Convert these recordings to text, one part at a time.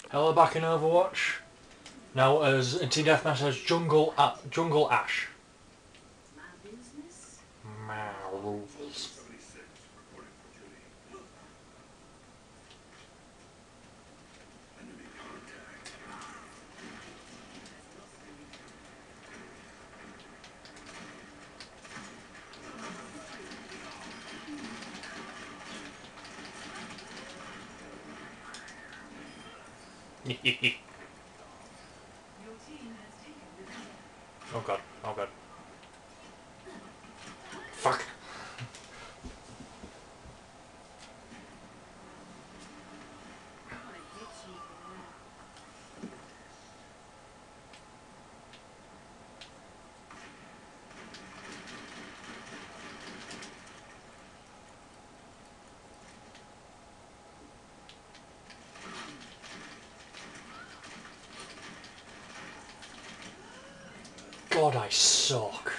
Hello, back in Overwatch. Now as in Team Deathmatch as Jungle Ash. Marvels. Oh god, oh god. Fuck. God, I suck.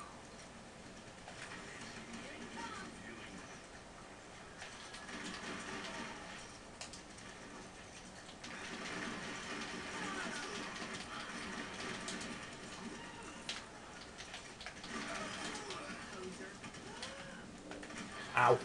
Ow.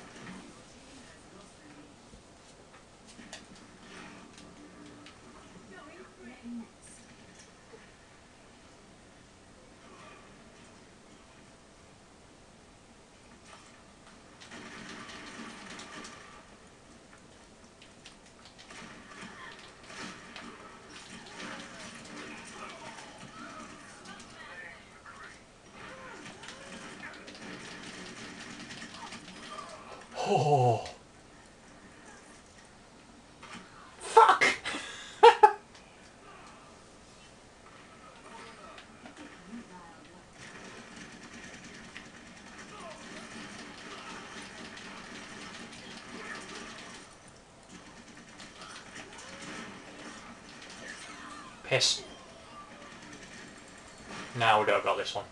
Oh. Fuck! Piss. Now we don't got this one.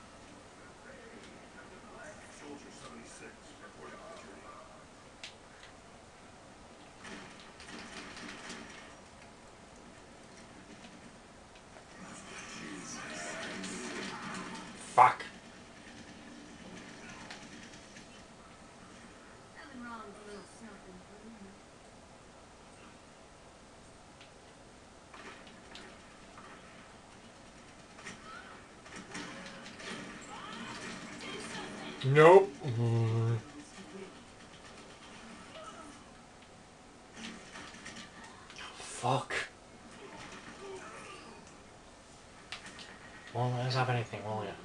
Fuck. Nope. Fuck. Well, let's have anything, will you?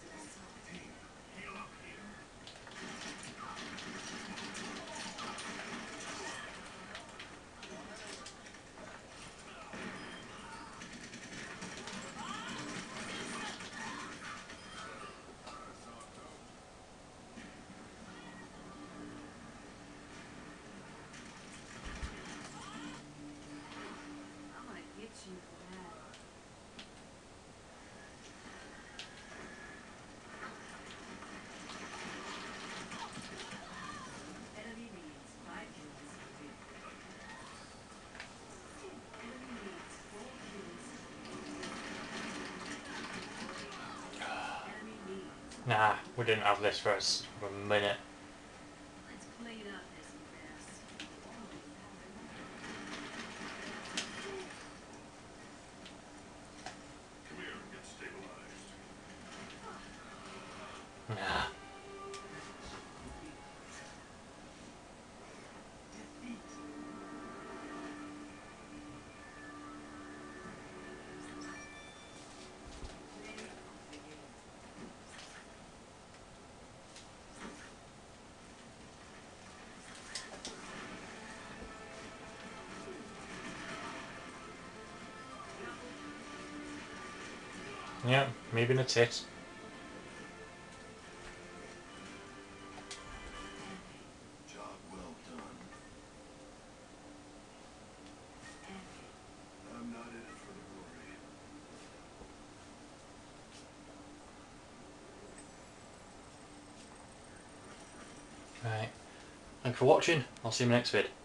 Nah, we didn't have this for a minute. Nah. Yeah, maybe in a tit. Job well done. I'm not in it for the glory. Right. Thanks for watching. I'll see you in the next vid.